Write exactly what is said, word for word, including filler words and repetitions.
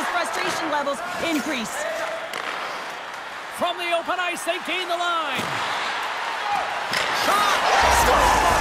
his frustration levels increase. From the open ice, they gain the line. Shot! Score!